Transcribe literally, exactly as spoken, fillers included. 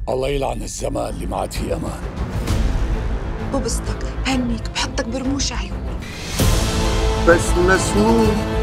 الله يلعن الزمان اللي ما عاد فيه امان. ببسطك بهنيك بحطك برموش عيوني. بس مسموم